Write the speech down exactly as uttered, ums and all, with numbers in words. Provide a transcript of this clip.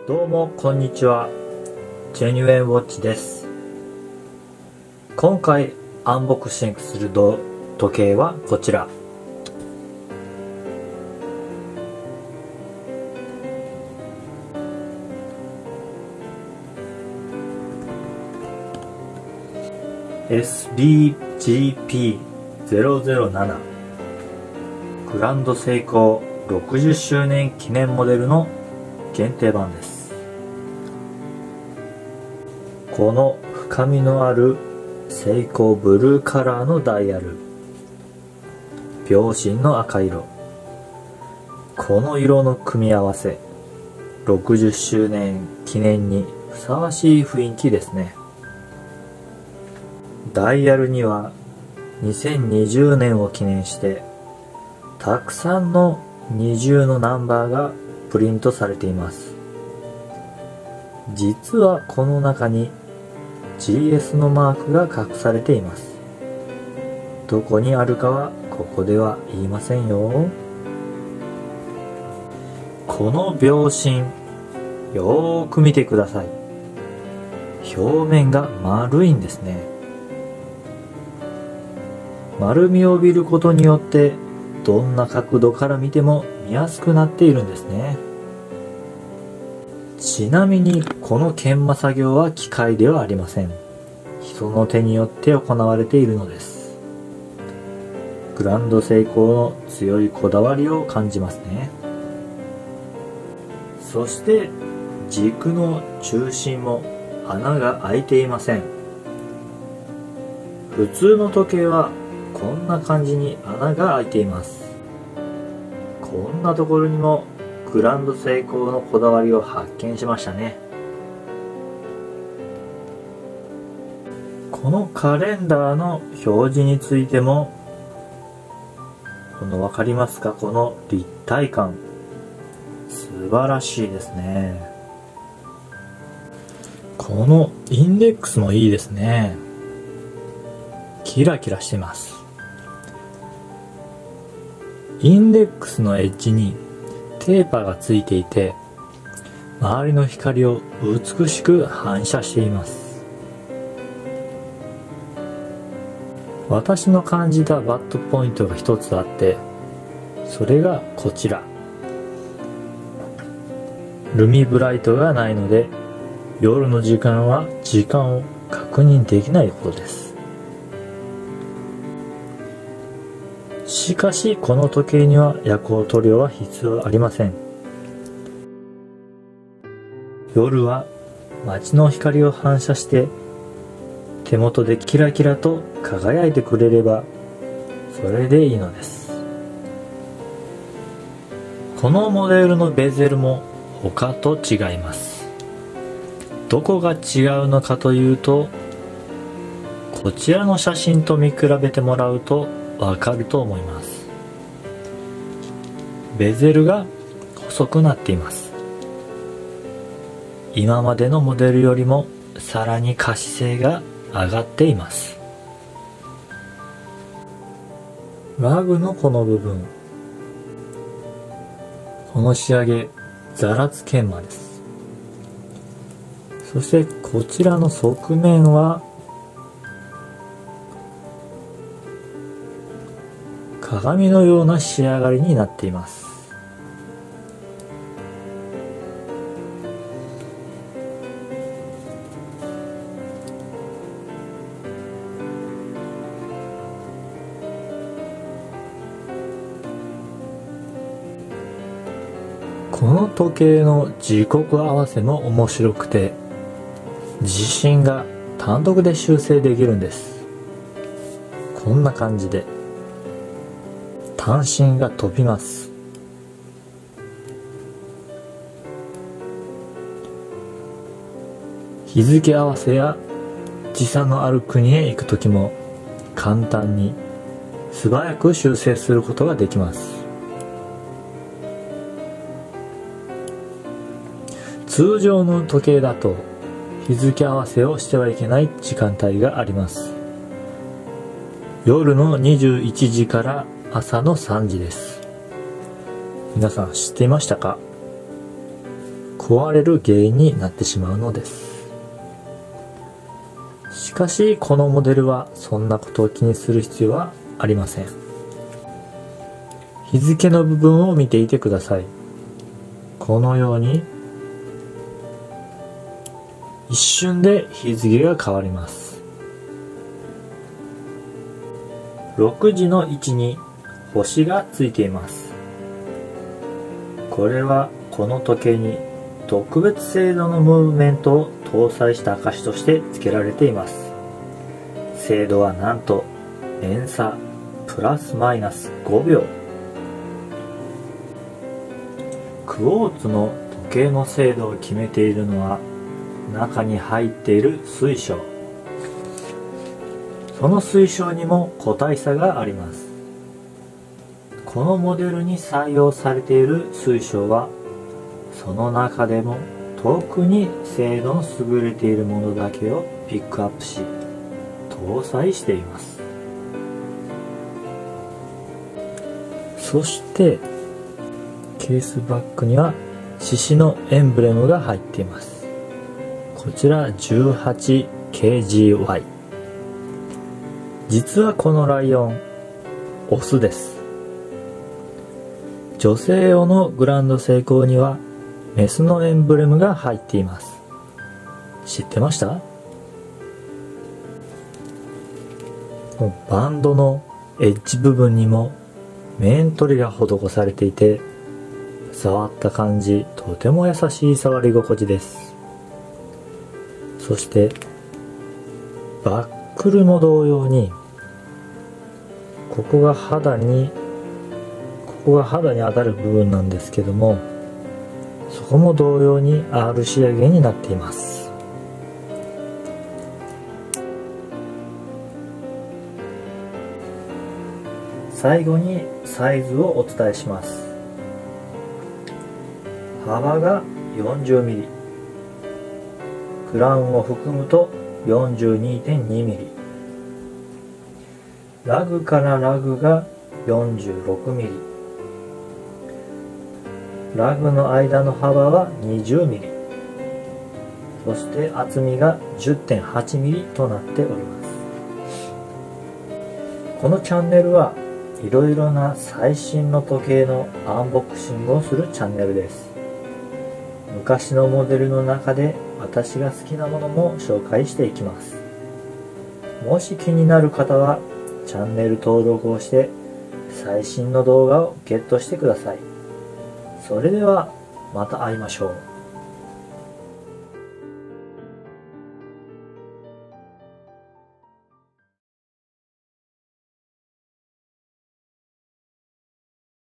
どうもこんにちは、ジェニュエンウォッチです。今回アンボクシングする時計はこちら。エスビージーピーゼロゼロなな グランドセイコーろくじゅっしゅうねん記念モデルの限定版です。この深みのあるセイコーブルーカラーのダイヤル、秒針の赤色、この色の組み合わせ、ろくじゅっしゅうねん記念にふさわしい雰囲気ですね。ダイヤルにはにせんにじゅうねんを記念してたくさんの二重のナンバーがプリントされています。実はこの中に ジーエス のマークが隠されています。どこにあるかはここでは言いませんよ。この秒針、よーく見てください。表面が丸いんですね。丸みを帯びることによってどんな角度から見ても見やすくなっているんですね。ちなみにこの研磨作業は機械ではありません。人の手によって行われているのです。グランドセイコーの強いこだわりを感じますね。そして軸の中心も穴が開いていません。普通の時計はこんな感じに穴が開いています。こんなところにもグランドセイコーのこだわりを発見しましたね。このカレンダーの表示についても、この分かりますか、この立体感、素晴らしいですね。このインデックスもいいですね。キラキラしてます。インデックスのエッジにテーパーがついていて、周りの光を美しく反射しています。私の感じたバッドポイントが一つあって、それがこちら。ルミブライトがないので、夜の時間は時間を確認できないことです。しかしこの時計には夜光塗料は必要ありません。夜は街の光を反射して手元でキラキラと輝いてくれればそれでいいのです。このモデルのベゼルも他と違います。どこが違うのかというと、こちらの写真と見比べてもらうとわかると思います。ベゼルが細くなっています。今までのモデルよりもさらに可視性が上がっています。ラグのこの部分、この仕上げザラツ研磨です。そしてこちらの側面は鏡のような仕上がりになっています。この時計の時刻合わせも面白くて、自身が単独で修正できるんです。こんな感じで単身が飛びます。日付合わせや時差のある国へ行くときも簡単に素早く修正することができます。通常の時計だと日付合わせをしてはいけない時間帯があります。夜のにじゅういちじから朝のさんじです。皆さん知っていましたか？ 壊れる原因になってしまうのです。しかしこのモデルはそんなことを気にする必要はありません。日付の部分を見ていてください。このように一瞬で日付が変わります。ろくじの位置に星がついています。これはこの時計に特別精度のムーブメントを搭載した証として付けられています。精度はなんと連鎖プラスマイナスごびょう。クォーツの時計の精度を決めているのは中に入っている水晶。その水晶にも個体差があります。このモデルに採用されている水晶はその中でも特に精度の優れているものだけをピックアップし搭載しています。そしてケースバッグには獅子のエンブレムが入っています。こちら じゅうはちケージーワイ。 実はこのライオンオスです。女性用のグランドセイコーにはメスのエンブレムが入っています。知ってました？バンドのエッジ部分にも面取りが施されていて、触った感じとても優しい触り心地です。そしてバックルも同様にここが肌にここが肌に当たる部分なんですけども、そこも同様に アール 仕上げになっています。最後にサイズをお伝えします。幅が よんじゅうミリ、クラウンを含むと よんじゅうにてんにミリ、ラグからラグがよんじゅうろくミリ、ラグの間の幅はにじゅうミリ、そして厚みが じゅってんはちミリとなっております。このチャンネルはいろいろな最新の時計のアンボックシングをするチャンネルです。昔のモデルの中で私が好きなものも紹介していきます。もし気になる方はチャンネル登録をして最新の動画をゲットしてください。それではまた会いましょう。